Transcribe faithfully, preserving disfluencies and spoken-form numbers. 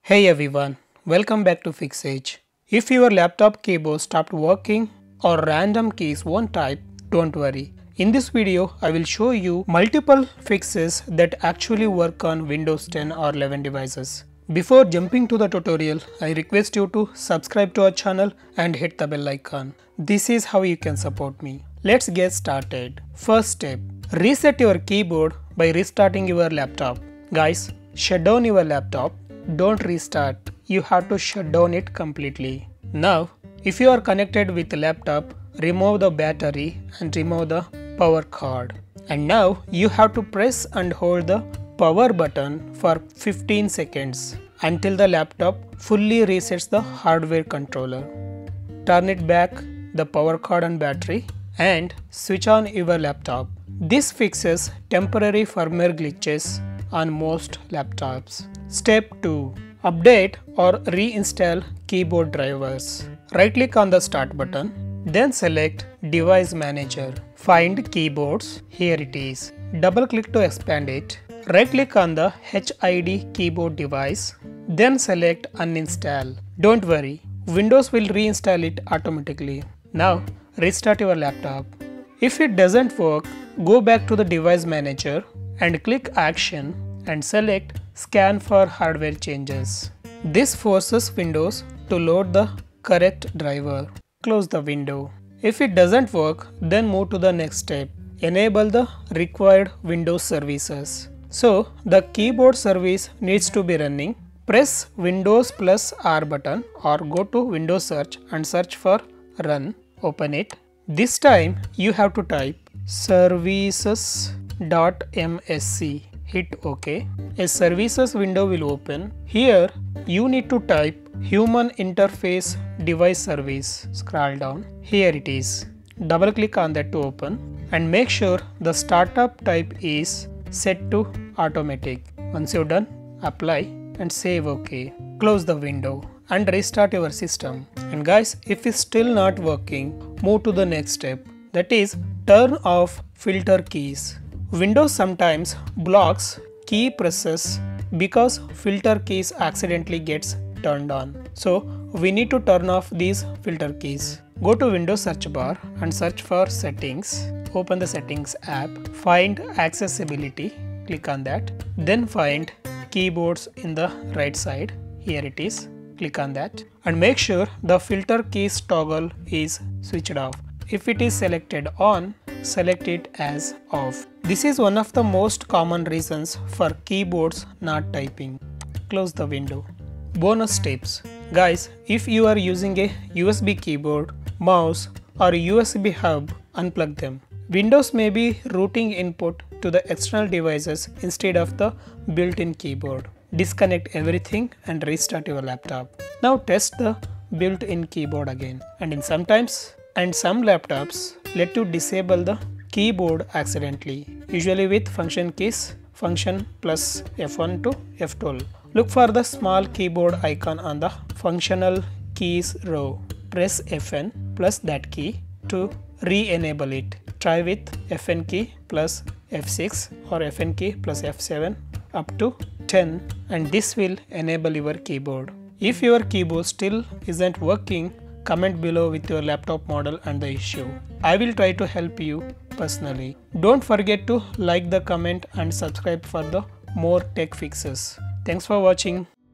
Hey everyone, welcome back to FixEdge. If your laptop keyboard stopped working or random keys won't type, don't worry. In this video, I will show you multiple fixes that actually work on Windows ten or eleven devices. Before jumping to the tutorial, I request you to subscribe to our channel and hit the bell icon. This is how you can support me. Let's get started. First step, reset your keyboard by restarting your laptop. Guys, shut down your laptop. Don't restart, you have to shut down it completely. Now, if you are connected with the laptop, remove the battery and remove the power cord. And now you have to press and hold the power button for fifteen seconds until the laptop fully resets the hardware controller. Turn it back, the power cord and battery, and switch on your laptop. This fixes temporary firmware glitches on most laptops. Step two. Update or reinstall keyboard drivers. Right click on the start button, then select Device Manager. Find keyboards, here it is. Double click to expand it. Right click on the H I D keyboard device, then select Uninstall. Don't worry, Windows will reinstall it automatically. Now restart your laptop. If it doesn't work, go back to the Device Manager and click Action and select Scan for hardware changes. This forces Windows to load the correct driver. Close the window. If it doesn't work, then move to the next step. Enable the required Windows services. So the keyboard service needs to be running. Press Windows plus R button or go to Windows search and search for Run. Open it. This time you have to type services dot M S C. Hit OK. A services window will open. Here you need to type Human Interface Device Service. Scroll down. Here it is. Double click on that to open and make sure the startup type is set to automatic. Once you're done, apply and save OK. Close the window and restart your system. And guys, if it's still not working, move to the next step. That is, turn off filter keys. Windows sometimes blocks key presses because filter keys accidentally gets turned on. So we need to turn off these filter keys. Go to Windows search bar and search for settings. Open the settings app. Find accessibility. Click on that. Then find keyboards in the right side. Here it is. Click on that and make sure the filter keys toggle is switched off. If it is selected on, select it as off. This is one of the most common reasons for keyboards not typing. Close the window. Bonus tips. Guys, if you are using a U S B keyboard, mouse or U S B hub, unplug them. Windows may be routing input to the external devices instead of the built-in keyboard. Disconnect everything and restart your laptop. Now test the built-in keyboard again. And in sometimes and some laptops let you disable the keyboard accidentally, usually with function keys, function plus F one to F twelve. Look for the small keyboard icon on the functional keys row. Press F N plus that key to re-enable it. Try with F N key plus F six or F N key plus F seven up to ten and this will enable your keyboard. If your keyboard still isn't working, comment below with your laptop model and the issue. I will try to help you personally. Don't forget to like the comment and subscribe for the more tech fixes. Thanks for watching.